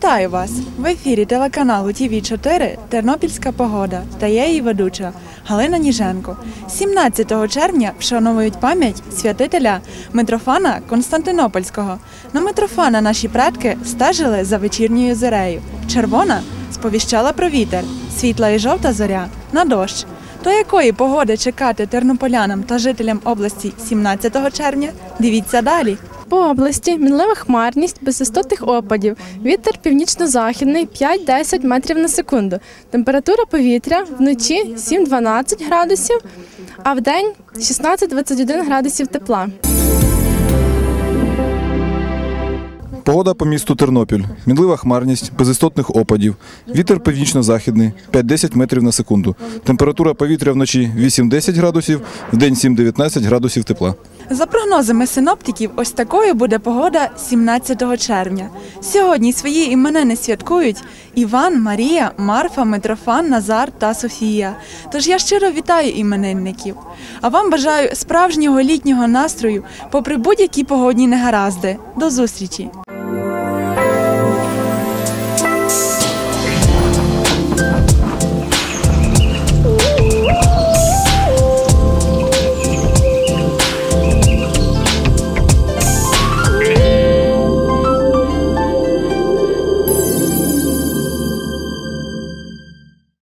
Вітаю вас! В ефірі телеканалу ТВ4 «Тернопільська погода» та я її ведуча Галина Ніженко. 17 червня вшановують пам'ять святителя Митрофана Константинопольського. На Митрофана наші предки стежили за вечірньою зорею. Червона сповіщала про вітер, світла і жовта зоря – на дощ. То якої погоди чекати тернополянам та жителям області 17 червня? Дивіться далі. По області мінлива хмарність, без істотних опадів. Вітер північно-західний 5-10 метрів на секунду. Температура повітря вночі 7-12 градусів, а вдень 16-21 градусів тепла. Погода по місту Тернопіль. Мінлива хмарність, без істотних опадів. Вітер північно-західний 5-10 метрів на секунду. Температура повітря вночі 8-10 градусів, вдень 7-19 градусів тепла. За прогнозами синоптиків, ось такою буде погода 17 червня. Сьогодні свої іменини святкують Іван, Марія, Марфа, Митрофан, Назар та Софія. Тож я щиро вітаю іменинників. А вам бажаю справжнього літнього настрою, попри будь-які погодні негаразди. До зустрічі!